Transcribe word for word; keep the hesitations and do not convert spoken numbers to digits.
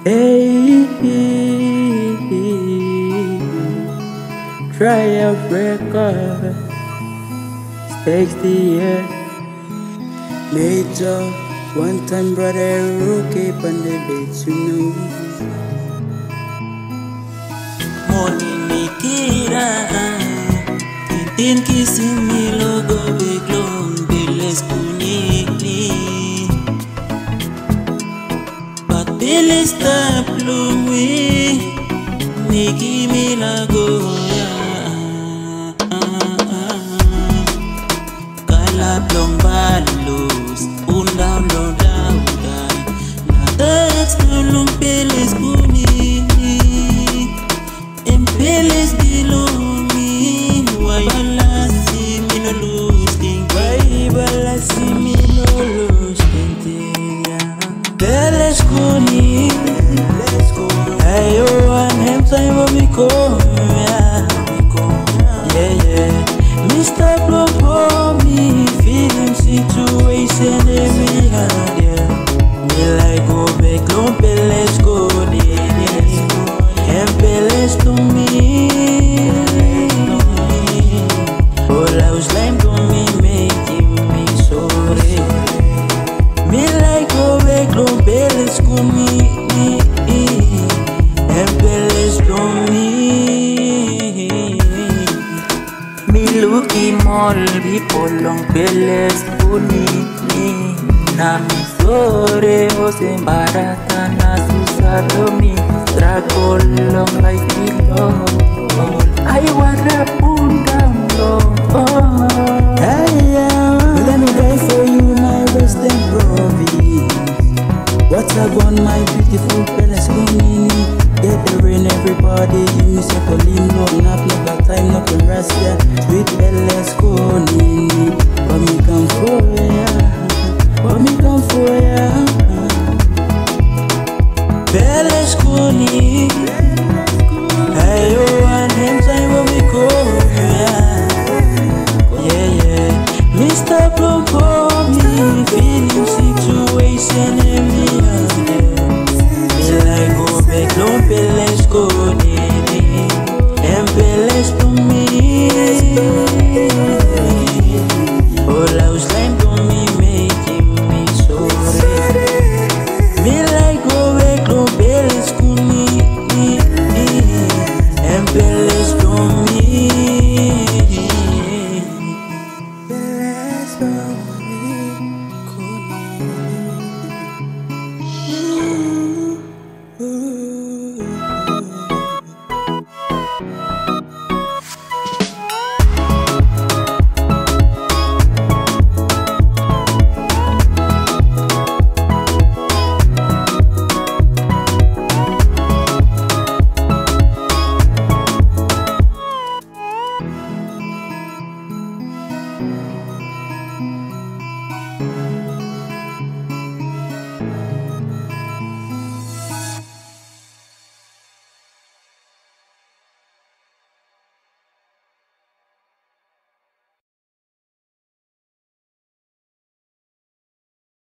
Hey, TRYOUT record, Staix the year. Majer, one time brother, rookie on the beats, you know. Kunini kira, tin kissing me logo big long Peles Kunini. But Peles stop blowing, Niki me lago ya. Kala plombalos, un down low down down. That's no long Peles Kunini. Peles dilongi, why bala si me no losing, why bala si me no losing. Peles Kunini, ayo an hem time of me come, yeah yeah. Mister Blow for me, feeling situation every hand, yeah. Me like go back, long Peles Kunini, and Peles to me. All I was lame to me, making me sorry. Me like go back, long Peles Kunini, and Peles to me. Me looking all people long Peles Kunini. Na mi sorry, os embarata na susado mi. Struggle long life below. I wanna pull down low. Hey, yeah. Let me die for you, my western province. What's up on my beautiful Peles Kunini? Get the rain, everybody. Give me some colleen, no nap, no got time, no can rest, yeah. Sweet Peles Kunini. But me come for ya. But me come for ya. Peles Kunini. Hey, yo, and him time when we go, yeah, yeah, yeah. Mister Blow for me, feeling situation.